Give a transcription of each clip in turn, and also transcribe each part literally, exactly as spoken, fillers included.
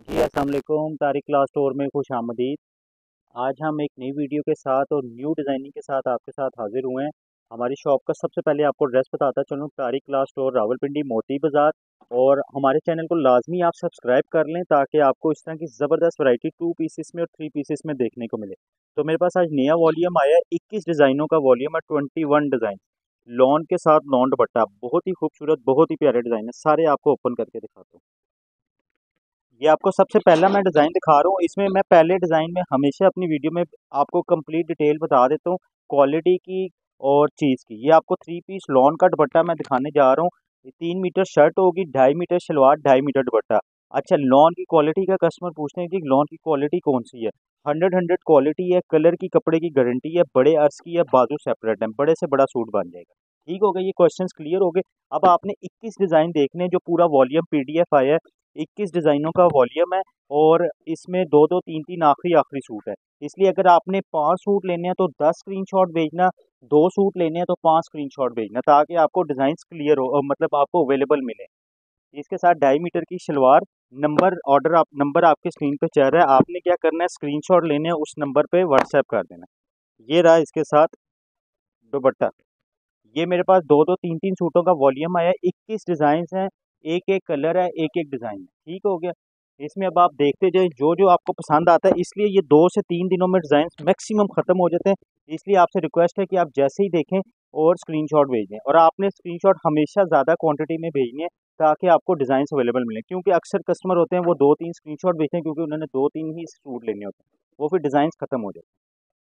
जी अस्सलाम वालेकुम। Tariq class store में खुश आमदीद। आज हम एक नई वीडियो के साथ और न्यू डिज़ाइनिंग के साथ आपके साथ हाजिर हुए हैं। हमारी शॉप का सबसे पहले आपको एड्रेस बताता चलूँ, तारिक क्लास स्टोर, रावलपिंडी, मोती बाज़ार। और हमारे चैनल को लाजमी आप सब्सक्राइब कर लें ताकि आपको इस तरह की ज़बरदस्त वैरायटी टू पीसेस में और थ्री पीसेस में देखने को मिले। तो मेरे पास आज नया वॉल्यूम आया है, इक्कीस डिज़ाइनों का वॉल्यूम है, ट्वेंटी वन डिज़ाइन लॉन के साथ लॉन दुपट्टा। बहुत ही खूबसूरत, बहुत ही प्यारे डिज़ाइन है। सारे आपको ओपन करके दिखाता हूँ। ये आपको सबसे पहला मैं डिज़ाइन दिखा रहा हूँ। इसमें मैं पहले डिज़ाइन में हमेशा अपनी वीडियो में आपको कंप्लीट डिटेल बता देता हूँ, क्वालिटी की और चीज़ की। ये आपको थ्री पीस लॉन का दुपट्टा मैं दिखाने जा रहा हूँ। ये तीन मीटर शर्ट होगी, ढाई मीटर शलवार, ढाई मीटर दुपट्टा। अच्छा, लॉन की क्वालिटी का कस्टमर पूछते हैं कि लॉन की क्वालिटी कौन सी है। हंड्रेड हंड्रेड क्वालिटी है, कलर की, कपड़े की गारंटी है, बड़े अर्ज की है, बाजू सेपरेट है, बड़े से बड़ा सूट बन जाएगा। ठीक हो गया, ये क्वेश्चंस क्लियर हो गए। अब आपने इक्कीस डिज़ाइन देखने, जो पूरा वॉल्यूम पीडीएफ आया है, इक्कीस डिज़ाइनों का वॉल्यूम है। और इसमें दो दो तीन तीन आखिरी आखिरी सूट है। इसलिए अगर आपने पांच सूट लेने हैं तो दस स्क्रीनशॉट भेजना, दो सूट लेने हैं तो पांच स्क्रीनशॉट भेजना, ताकि आपको डिज़ाइन क्लियर हो, मतलब आपको अवेलेबल मिले। इसके साथ ढाई मीटर की शलवार। नंबर ऑर्डर आप नंबर आपके स्क्रीन पे चल रहा है, आपने क्या करना है, स्क्रीनशॉट लेने हैं, उस नंबर पे व्हाट्सएप कर देना। ये रहा इसके साथ दुपट्टा। ये मेरे पास दो दो तीन तीन सूटों का वॉल्यूम आया है, इक्कीस डिज़ाइन हैं, एक एक कलर है, एक एक डिज़ाइन है। ठीक हो गया। इसमें अब आप देखते जाए जो जो आपको पसंद आता है। इसलिए ये दो से तीन दिनों में डिज़ाइन मैक्सिमम ख़त्म हो जाते हैं। इसलिए आपसे रिक्वेस्ट है कि आप जैसे ही देखें और स्क्रीनशॉट भेजें, और आपने स्क्रीनशॉट हमेशा ज़्यादा क्वांटिटी में भेजनी है ताकि आपको डिज़ाइन अवेलेबल मिले। क्योंकि अक्सर कस्टमर होते हैं वो दो तीन स्क्रीनशॉट भेजते हैं क्योंकि उन्होंने दो तीन ही सूट लेने होते हैं, वो फिर डिज़ाइन ख़त्म हो जाते हैं।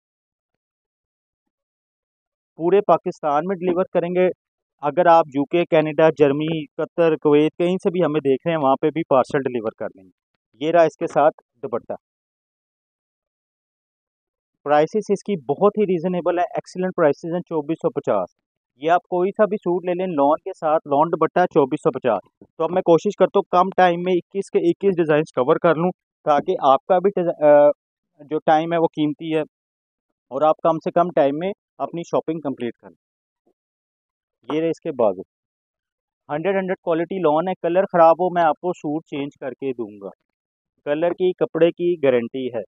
पूरे पाकिस्तान में डिलीवर करेंगे। अगर आप UK, Canada, Germany, Qatar, Kuwait कहीं से भी हमें देख रहे हैं, वहाँ पे भी पार्सल डिलीवर कर देंगे। ये रहा इसके साथ दुपट्टा। प्राइसेस इसकी बहुत ही रीजनेबल है, एक्सीलेंट प्राइसेस हैं, चौबीस सौ पचास। ये आप कोई सा भी सूट ले लें लॉन के साथ, लॉन दुपट्टा चौबीस सौ पचास। तो अब मैं कोशिश करता हूँ कम टाइम में इक्कीस के इक्कीस डिज़ाइन कवर कर लूँ, ताकि आपका भी डिज़- अ, जो टाइम है वो कीमती है, और आप कम से कम टाइम में अपनी शॉपिंग कंप्लीट करें। ये रहे इसके बाजू। हंड्रेड हंड्रेड क्वालिटी लॉन है, कलर ख़राब हो मैं आपको सूट चेंज करके दूंगा, कलर की, कपड़े की गारंटी है।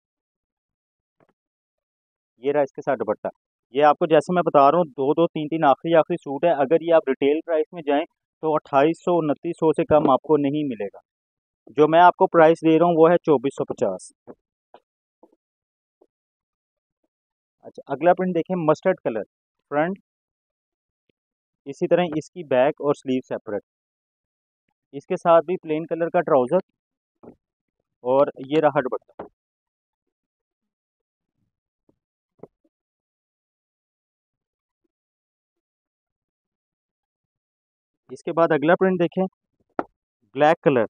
ये रहा इसके साथ दुपट्टा। ये आपको जैसे मैं बता रहा हूँ, दो दो तीन तीन आखिरी आखिरी सूट है। अगर ये आप रिटेल प्राइस में जाएं तो अट्ठाईस सौ, उनतीस सौ से कम आपको नहीं मिलेगा। जो मैं आपको प्राइस दे रहा हूँ वो है चौबीस सौ पचास। अच्छा, अगला प्रिंट देखें, मस्टर्ड कलर फ्रंट, इसी तरह इसकी बैक और स्लीव सेपरेट। इसके साथ भी प्लेन कलर का ट्राउज़र, और ये रहा दुपट्टा। इसके बाद अगला प्रिंट देखें, ब्लैक कलर।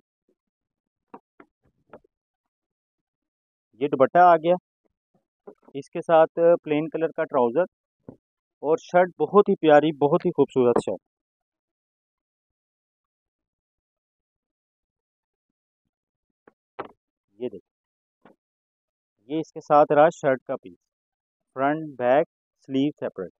ये दुपट्टा आ गया, इसके साथ प्लेन कलर का ट्राउज़र, और शर्ट बहुत ही प्यारी, बहुत ही खूबसूरत शर्ट। ये देखिए, ये इसके साथ रहा शर्ट का piece, front back sleeve separate.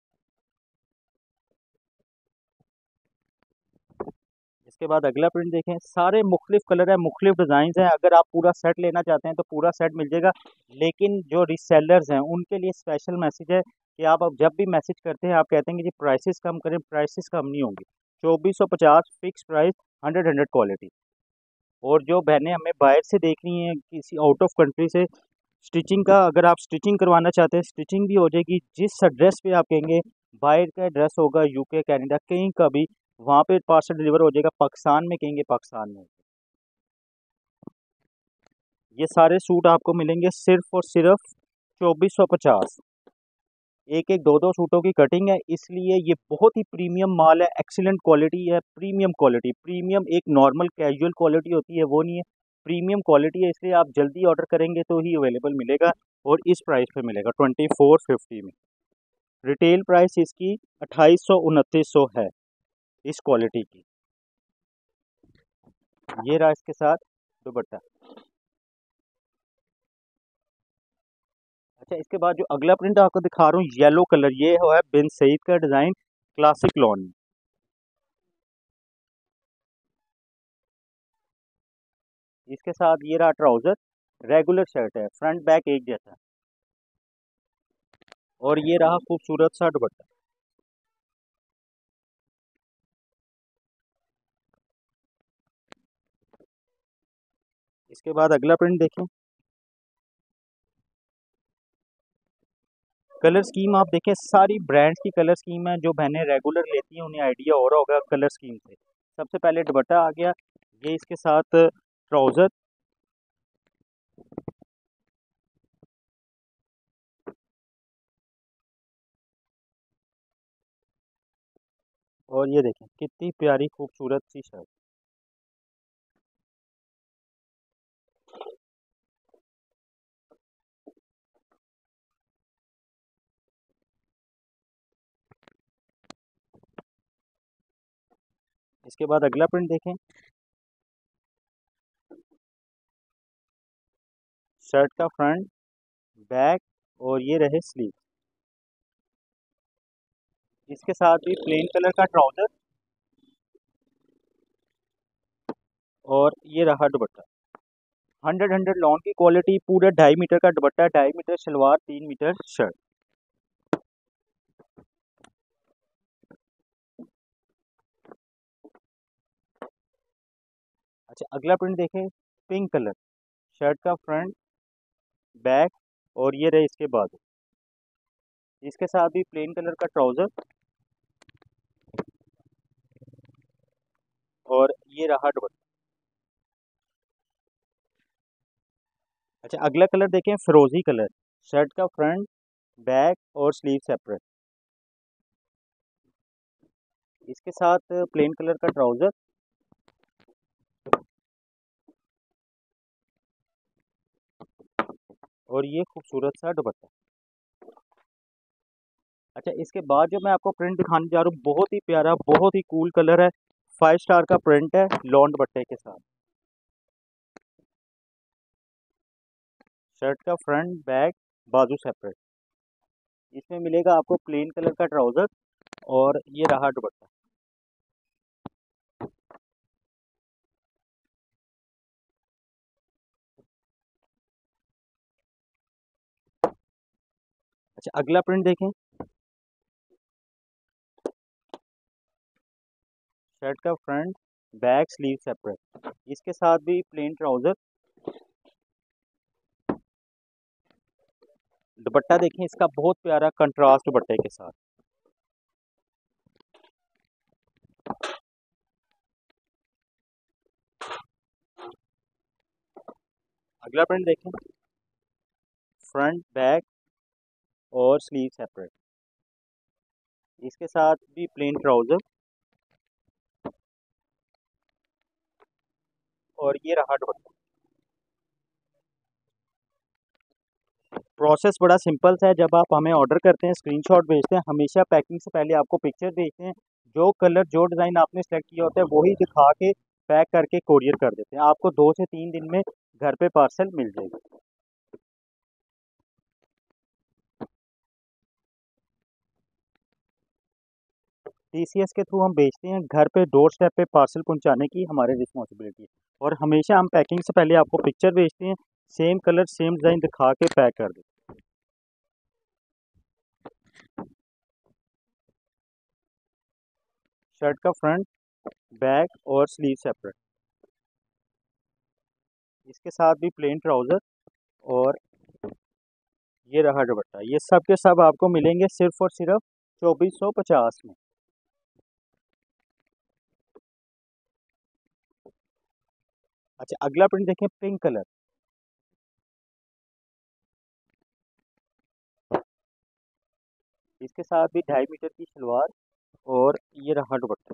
इसके बाद अगला प्रिंट देखें, सारे मुख्तलिफ कलर है, मुख्तलिफ डिज़ाइन हैं। अगर आप पूरा सेट लेना चाहते हैं तो पूरा सेट मिल जाएगा। लेकिन जो रीसेलर्स हैं उनके लिए स्पेशल मैसेज है कि आप अब जब भी मैसेज करते हैं आप कहते हैं कि जी प्राइसेस कम करें, प्राइसेस कम नहीं होंगे। चौबीस सौ पचास fix price, hundred hundred quality. और जो बहनें हमें बाहर से देख रही हैं, किसी आउट ऑफ कंट्री से, स्टिचिंग का अगर आप स्टिचिंग करवाना चाहते हैं, स्टिचिंग भी हो जाएगी। जिस एड्रेस पे आप कहेंगे, बाहर का एड्रेस होगा, यूके, कनाडा, कहीं का भी, वहाँ पे पार्सल डिलीवर हो जाएगा। पाकिस्तान में कहेंगे, पाकिस्तान में। ये सारे सूट आपको मिलेंगे सिर्फ और सिर्फ चौबीस सौ पचास। एक एक दो दो सूटों की कटिंग है, इसलिए ये बहुत ही प्रीमियम माल है, एक्सीलेंट क्वालिटी है, प्रीमियम क्वालिटी। प्रीमियम एक नॉर्मल कैजुअल क्वालिटी होती है, वो नहीं है, प्रीमियम क्वालिटी है। इसलिए आप जल्दी ऑर्डर करेंगे तो ही अवेलेबल मिलेगा, और इस प्राइस पे मिलेगा ट्वेंटी फोर फिफ्टी में। रिटेल प्राइस इसकी अट्ठाईस सौ, उनतीस सौ है इस क्वालिटी की। ये रहा इसके साथ दुपट्टा। अच्छा, इसके बाद जो अगला प्रिंट आपको दिखा रहा हूँ, येलो कलर, ये है बिन सईद का डिज़ाइन, क्लासिक लॉन। इसके साथ ये रहा ट्राउज़र, रेगुलर शर्ट है, फ्रंट बैक एक जैसा। और ये रहा खूबसूरत सा दुपट्टा। इसके बाद अगला प्रिंट देखें। कलर स्कीम आप देखें, सारी ब्रांड्स की कलर स्कीम है, जो बहनें रेगुलर लेती हैं उन्हें आइडिया हो रहा होगा कलर स्कीम से। सबसे पहले दुपट्टा आ गया, ये इसके साथ ट्राउज़र, और ये देखें कितनी प्यारी खूबसूरत सी शर्ट। इसके बाद अगला प्रिंट देखें। शर्ट का फ्रंट, बैक और ये रहे स्लीव। इसके साथ भी प्लेन कलर का ट्राउज़र और ये रहा दुपट्टा। हंड्रेड हंड्रेड लॉन की क्वालिटी, पूरा ढाई मीटर का दुपट्टा, ढाई मीटर शलवार, तीन मीटर शर्ट। अच्छा, अगला प्रिंट देखें। पिंक कलर, शर्ट का फ्रंट, बैक और ये रहे इसके बाजू। इसके साथ भी प्लेन कलर का ट्राउज़र और ये रहा दुपट्टा। अच्छा, अगला कलर देखें, फिरोजी कलर, शर्ट का फ्रंट, बैक और स्लीव सेपरेट। इसके साथ प्लेन कलर का ट्राउज़र और ये खूबसूरत सा दुपट्टा। अच्छा, इसके बाद जो मैं आपको प्रिंट दिखाने जा रहा हूँ, बहुत ही प्यारा, बहुत ही कूल कलर है, फाइव स्टार का प्रिंट है लॉन दुपट्टे के साथ। शर्ट का फ्रंट, बैक, बाजू सेपरेट। इसमें मिलेगा आपको प्लेन कलर का ट्राउज़र और ये रहा दुपट्टा। अच्छा, अगला प्रिंट देखें। शर्ट का फ्रंट, बैक, स्लीव सेपरेट। इसके साथ भी प्लेन ट्राउज़र। दुपट्टा देखें, इसका बहुत प्यारा कंट्रास्ट दुपट्टे के साथ। अगला प्रिंट देखें। फ्रंट, बैक और स्लीव सेपरेट। इसके साथ भी प्लेन ट्राउज़र और ये रहा दुपट्टा। प्रोसेस बड़ा सिंपल सा है। जब आप हमें ऑर्डर करते हैं, स्क्रीनशॉट भेजते हैं, हमेशा पैकिंग से पहले आपको पिक्चर भेजते हैं। जो कलर, जो डिज़ाइन आपने सेलेक्ट किया होता है वही दिखा के पैक करके कोरियर कर देते हैं। आपको दो से तीन दिन में घर पे पार्सल मिल जाएगा। टीसीएस के थ्रू हम भेजते हैं, घर पे डोर स्टेप पे पार्सल पहुंचाने की हमारी रिस्पॉन्सिबिलिटी है। और हमेशा हम पैकिंग से पहले आपको पिक्चर भेजते हैं, सेम कलर सेम डिज़ाइन दिखा के पैक कर देते हैं। शर्ट का फ्रंट, बैक और स्लीव सेपरेट। इसके साथ भी प्लेन ट्राउज़र और ये रहा दुपट्टा। ये सब के सब आपको मिलेंगे सिर्फ और सिर्फ चौबीस सौ पचास में। अच्छा, अगला प्रिंट देखें। पिंक कलर, इसके साथ भी ढाई मीटर की सलवार और ये रहा दुपट्टा।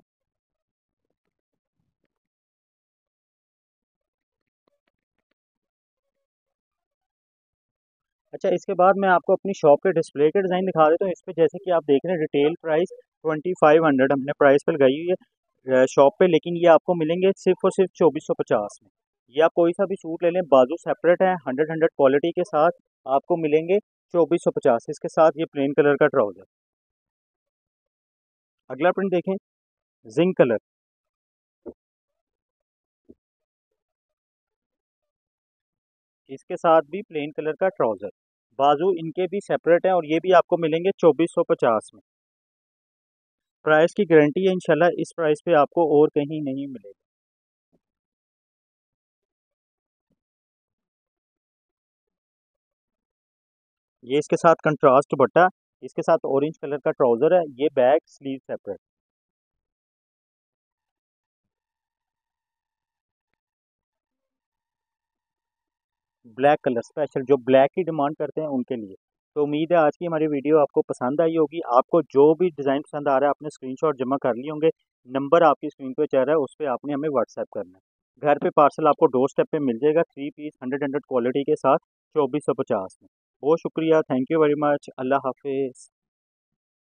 अच्छा, इसके बाद मैं आपको अपनी शॉप के डिस्प्ले के डिज़ाइन दिखा देता हूँ। इस पे जैसे कि आप देख रहे हैं, retail price twenty five hundred हमने प्राइस पर लगाई हुई है शॉप पे, लेकिन ये आपको मिलेंगे सिर्फ और सिर्फ चौबीस सौ पचास में। ये आप कोई सा भी सूट ले लें, बाजू सेपरेट है, हंड्रेड हंड्रेड क्वालिटी के साथ आपको मिलेंगे चौबीस सौ पचास। इसके साथ ये प्लेन कलर का ट्राउज़र। अगला प्रिंट देखें। जिंक कलर, इसके साथ भी प्लेन कलर का ट्राउज़र। बाजू इनके भी सेपरेट हैं और ये भी आपको मिलेंगे चौबीस सौ पचास में। प्राइस की गारंटी है इंशाल्लाह, इस प्राइस पे आपको और कहीं नहीं मिलेगा। ये इसके साथ कंट्रास्ट दुपट्टा, इसके साथ ऑरेंज कलर का ट्राउज़र है, ये back sleeve separate. Black colour special, जो ब्लैक की डिमांड करते हैं उनके लिए। तो उम्मीद है आज की हमारी वीडियो आपको पसंद आई होगी। आपको जो भी डिज़ाइन पसंद आ रहा है आपने स्क्रीनशॉट जमा कर लिए होंगे। नंबर आपकी स्क्रीन पे चल रहा है, उस पे आपने हमें व्हाट्सएप करना है। घर पे पार्सल आपको डोर स्टेप पे मिल जाएगा, three piece hundred hundred quality के साथ चौबीस सौ पचास में। बहुत शुक्रिया, थैंक यू वेरी मच, अल्लाह हाफिज़।